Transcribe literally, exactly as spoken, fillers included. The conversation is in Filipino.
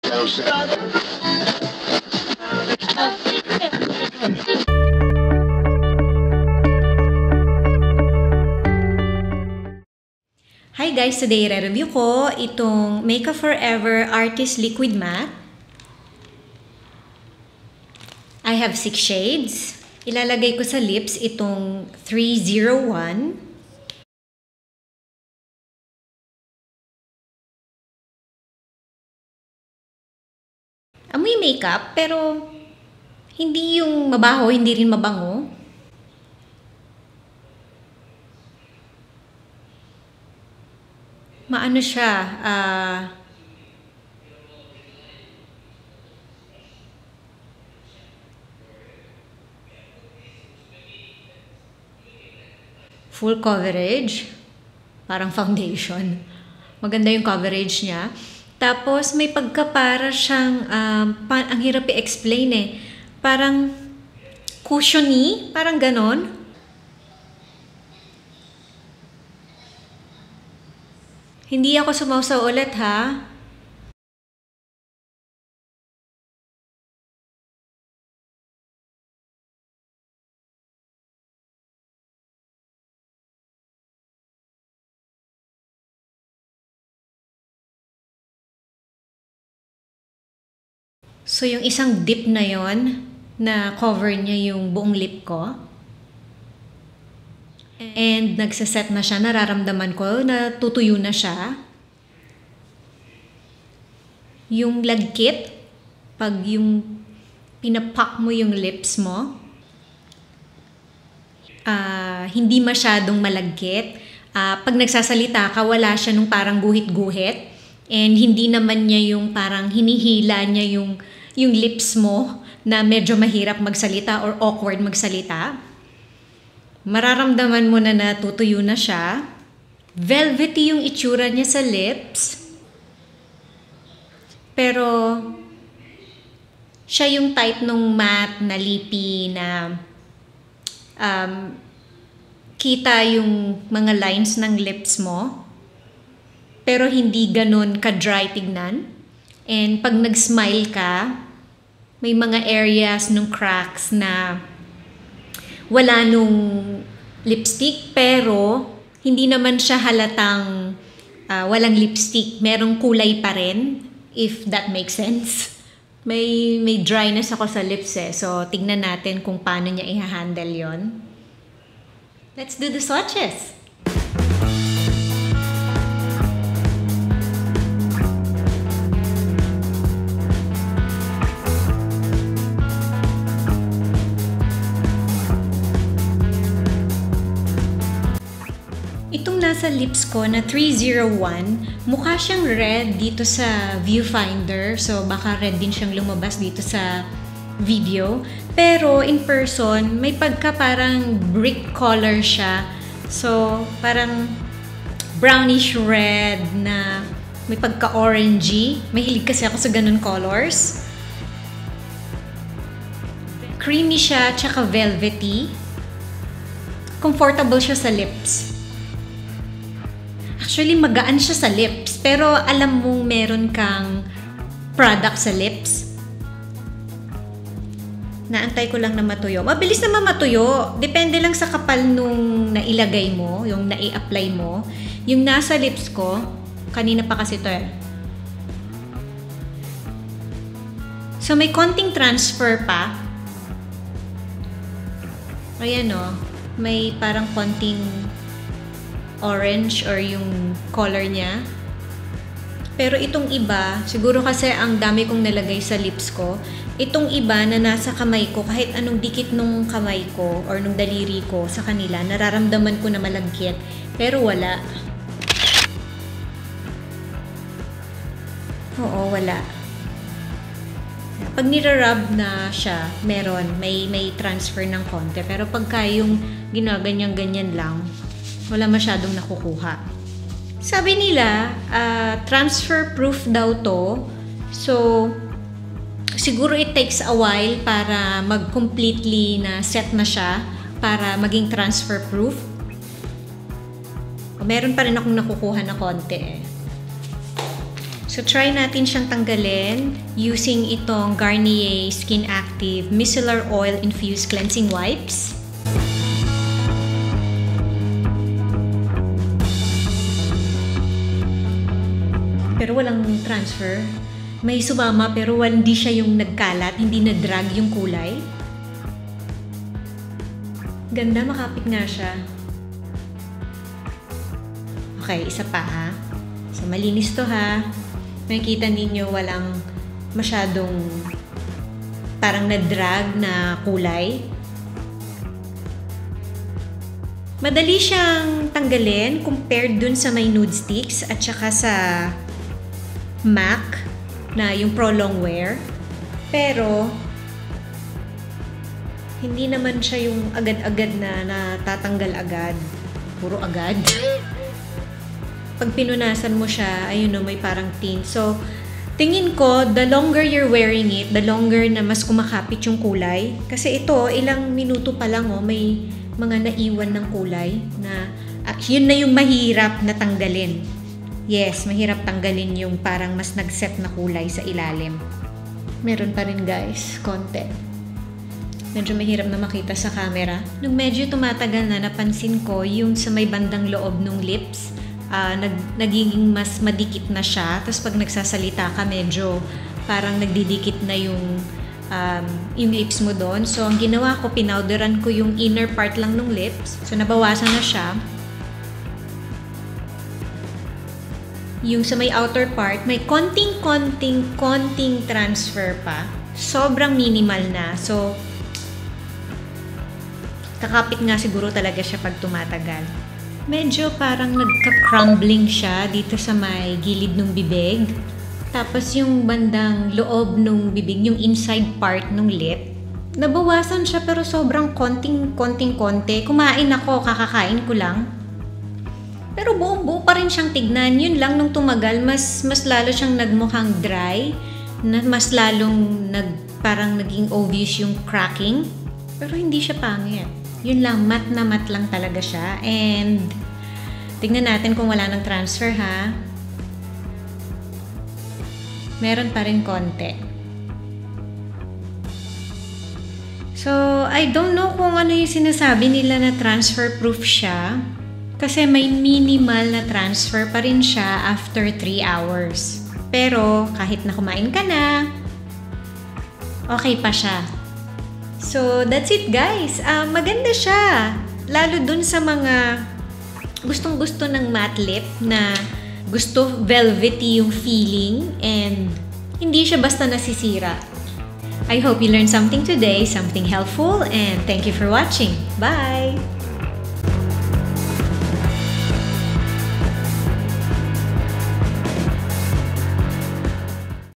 Hi guys! Today, re-review ko itong Makeup Forever Artist Liquid Matte. I have six shades. Ilalagay ko sa lips itong three oh one. Amoy makeup, pero hindi yung mabaho, hindi rin mabango. Maano siya, ah... Uh, full coverage, parang foundation. Maganda yung coverage niya. Tapos may pagkapara siyang, um, pa, ang hirap i-explain eh, parang cushiony, parang ganon. Hindi ako sumawsaw ulit ha. So, yung isang dip na yon na cover niya yung buong lip ko. And nagsaset na siya. Nararamdaman ko na tutuyo na siya. Yung lagkit, pag yung pinapak mo yung lips mo, uh, hindi masyadong malagkit. Uh, pag nagsasalita ka, wala siya nung parang guhit-guhit. And hindi naman niya yung parang hinihila niya yung yung lips mo na medyo mahirap magsalita or awkward magsalita. Mararamdaman mo na natutuyo na siya. Velvety yung itsura niya sa lips. Pero siya yung type nung matte na lippy na um, kita yung mga lines ng lips mo. Pero hindi ganun ka-dry tignan. And pag nag-smile ka, may mga areas nung cracks na wala nung lipstick, pero hindi naman siya halatang uh, walang lipstick. Merong kulay pa rin, if that makes sense. May, may dryness ako sa lips eh. So, tignan natin kung paano niya i-handle yon. Let's do the swatches! Itong nasa lips ko na three oh one, mukha siyang red dito sa viewfinder. So, baka red din siyang lumabas dito sa video. Pero, in person, may pagka parang brick color siya. So, parang brownish red na may pagka-orangey. Mahilig kasi ako sa ganun colors. Creamy siya, tsaka velvety. Comfortable siya sa lips. Actually, magaan siya sa lips. Pero alam mong meron kang product sa lips. Naantay ko lang na matuyo. Mabilis naman matuyo. Depende lang sa kapal nung nailagay mo, yung nai-apply mo. Yung nasa lips ko, kanina pa kasi ito eh. So, may konting transfer pa. Ayan o. May parang konting orange or yung color niya. Pero itong iba, siguro kasi ang dami kong nalagay sa lips ko, itong iba na nasa kamay ko, kahit anong dikit nung kamay ko or nung daliri ko sa kanila, nararamdaman ko na malagkit. Pero wala. Oo, wala. Pag nirarub na siya, meron, may, may transfer ng konti. Pero pagka yung ginaganyan-ganyan lang, wala masyadong nakukuha. Sabi nila, uh, transfer proof daw to. So, siguro it takes a while para mag-completely na set na siya para maging transfer proof. O, meron pa rin akong nakukuha na konti eh. So, So, try natin siyang tanggalin using itong Garnier Skin Active Micellar Oil Infused Cleansing Wipes. Pero walang transfer. May sumama pero hindi siya yung nagkalat, hindi na-drag yung kulay. Ganda, makapit nga siya. Okay, isa pa ha. So, malinis to ha. Makikita ninyo walang masyadong parang na-drag na kulay. Madali siyang tanggalin compared dun sa may nude sticks at saka sa M A C na yung Pro Long Wear. Pero hindi naman siya yung agad-agad na natatanggal agad. Puro agad. Pag pinunasan mo siya, ayun no, may parang tint. So, tingin ko, the longer you're wearing it, the longer na mas kumakapit yung kulay. Kasi ito, ilang minuto pa lang oh, may mga naiwan ng kulay na uh, yun na yung mahirap na tanggalin. Yes, mahirap tanggalin yung parang mas nag-set na kulay sa ilalim. Meron pa rin guys, konti. Medyo mahirap na makita sa camera. Nung medyo tumatagal na, napansin ko yung sa may bandang loob ng lips, uh, nag, nagiging mas madikit na siya. Tapos pag nagsasalita ka, medyo parang nagdidikit na yung, um, yung lips mo doon. So, ang ginawa ko, pinowderan ko yung inner part lang ng lips. So, nabawasan na siya. Yung sa may outer part, may konting-konting, konting transfer pa. Sobrang minimal na. So, kakapit nga siguro talaga siya pag tumatagal. Medyo parang nagka-crumbling siya dito sa may gilid ng bibig. Tapos yung bandang loob ng bibig, yung inside part ng lip, nabawasan siya pero sobrang konting-konting-konti. Kumain ako, kakakain ko lang. Pero buong-buo pa rin siyang tignan. Yun lang nung tumagal, mas, mas lalo siyang nagmukhang dry. Na mas lalong nag, parang naging obvious yung cracking. Pero hindi siya pangit. Yun lang, matte na matte lang talaga siya. And tignan natin kung wala ng transfer ha. Meron pa rin konti. So, I don't know kung ano yung sinasabi nila na transfer proof siya. Kasi may minimal na transfer pa rin siya after three hours. Pero kahit na kumain ka na, okay pa siya. So that's it guys. Uh, maganda siya. Lalo dun sa mga gustong-gusto ng matte lip na gusto velvety yung feeling and hindi siya basta nasisira. I hope you learned something today, something helpful, and thank you for watching. Bye!